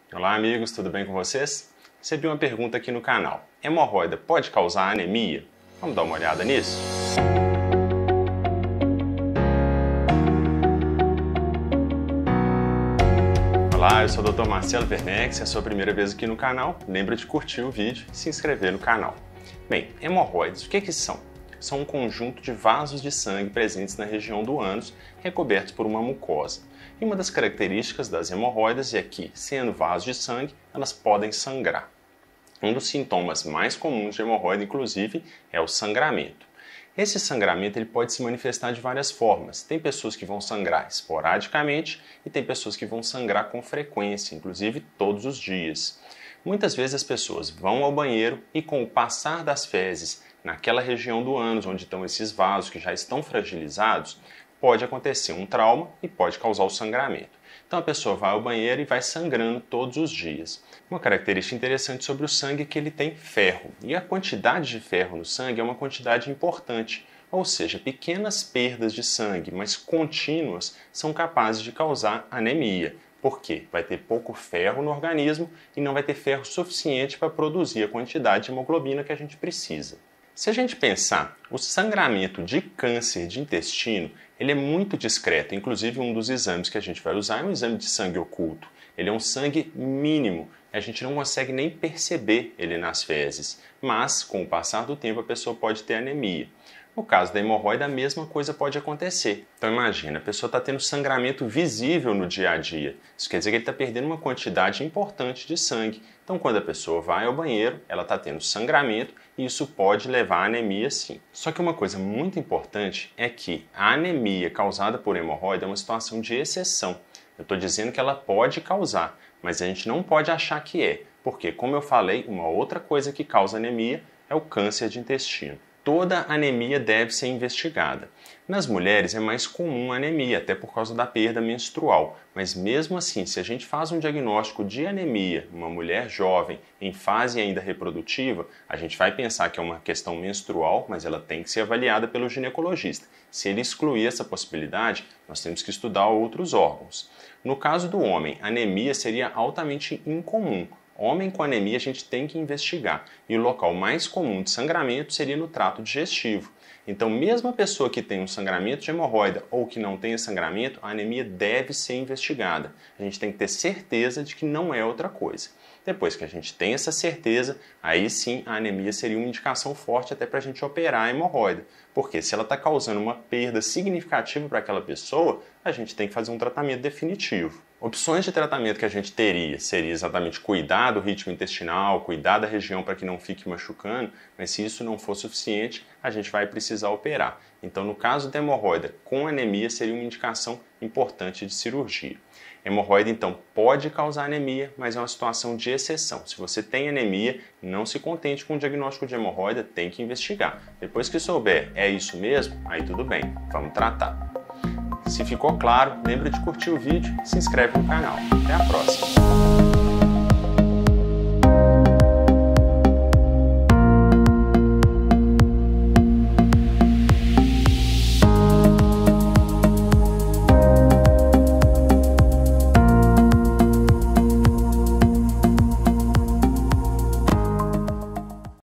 Olá amigos, tudo bem com vocês? Recebi uma pergunta aqui no canal. Hemorroida pode causar anemia? Vamos dar uma olhada nisso? Olá, eu sou o Dr. Marcelo Werneck, se é a sua primeira vez aqui no canal, lembra de curtir o vídeo e se inscrever no canal. Bem, hemorroides, o que são? São um conjunto de vasos de sangue presentes na região do ânus, recobertos por uma mucosa. E uma das características das hemorroidas é que, sendo vasos de sangue, elas podem sangrar. Um dos sintomas mais comuns de hemorroida, inclusive, é o sangramento. Esse sangramento ele pode se manifestar de várias formas. Tem pessoas que vão sangrar esporadicamente e tem pessoas que vão sangrar com frequência, inclusive todos os dias. Muitas vezes as pessoas vão ao banheiro e, com o passar das fezes naquela região do ânus onde estão esses vasos que já estão fragilizados, pode acontecer um trauma e pode causar o sangramento. Então a pessoa vai ao banheiro e vai sangrando todos os dias. Uma característica interessante sobre o sangue é que ele tem ferro. E a quantidade de ferro no sangue é uma quantidade importante. Ou seja, pequenas perdas de sangue, mas contínuas, são capazes de causar anemia. Por quê? Vai ter pouco ferro no organismo e não vai ter ferro suficiente para produzir a quantidade de hemoglobina que a gente precisa. Se a gente pensar, o sangramento de câncer de intestino, ele é muito discreto. Inclusive, um dos exames que a gente vai usar é um exame de sangue oculto. Ele é um sangue mínimo. A gente não consegue nem perceber ele nas fezes. Mas, com o passar do tempo, a pessoa pode ter anemia. No caso da hemorroida, a mesma coisa pode acontecer. Então imagina, a pessoa está tendo sangramento visível no dia a dia. Isso quer dizer que ele está perdendo uma quantidade importante de sangue. Então quando a pessoa vai ao banheiro, ela está tendo sangramento e isso pode levar à anemia sim. Só que uma coisa muito importante é que a anemia causada por hemorroida é uma situação de exceção. Eu estou dizendo que ela pode causar, mas a gente não pode achar que é. Porque, como eu falei, uma outra coisa que causa anemia é o câncer de intestino. Toda anemia deve ser investigada. Nas mulheres é mais comum a anemia, até por causa da perda menstrual. Mas mesmo assim, se a gente faz um diagnóstico de anemia, uma mulher jovem, em fase ainda reprodutiva, a gente vai pensar que é uma questão menstrual, mas ela tem que ser avaliada pelo ginecologista. Se ele excluir essa possibilidade, nós temos que estudar outros órgãos. No caso do homem, a anemia seria altamente incomum. Homem com anemia a gente tem que investigar e o local mais comum de sangramento seria no trato digestivo. Então, mesmo a pessoa que tem um sangramento de hemorroida ou que não tenha sangramento, a anemia deve ser investigada. A gente tem que ter certeza de que não é outra coisa. Depois que a gente tem essa certeza, aí sim a anemia seria uma indicação forte até para a gente operar a hemorroida. Porque se ela está causando uma perda significativa para aquela pessoa, a gente tem que fazer um tratamento definitivo. Opções de tratamento que a gente teria seria exatamente cuidar do ritmo intestinal, cuidar da região para que não fique machucando, mas se isso não for suficiente, a gente vai precisar operar. Então, no caso da hemorroida com anemia, seria uma indicação importante de cirurgia. Hemorroida, então, pode causar anemia, mas é uma situação de exceção. Se você tem anemia, não se contente com o diagnóstico de hemorroida, tem que investigar. Depois que souber, é isso mesmo? Aí tudo bem, vamos tratar. Se ficou claro, lembra de curtir o vídeo e se inscreve no canal. Até a próxima!